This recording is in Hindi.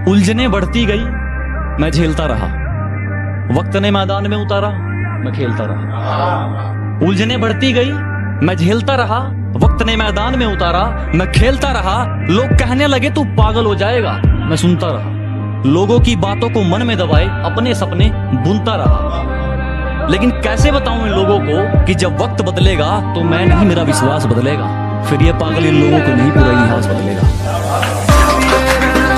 उलझने बढ़ती गई, मैं झेलता रहा। वक्त ने मैदान में उतारा, मैं खेलता रहा। उलझने बढ़ती गई, मैं झेलता रहा। वक्त ने मैदान में उतारा, मैं खेलता रहा। लोग कहने लगे तू पागल हो जाएगा, मैं सुनता रहा। लोगों की बातों को मन में दबाए अपने सपने बुनता रहा। लेकिन कैसे बताऊं इन लोगों को कि जब वक्त बदलेगा तो मैं नहीं, मेरा विश्वास बदलेगा। फिर ये पागल इन लोगों को नहीं, पूरा इतिहास बदलेगा।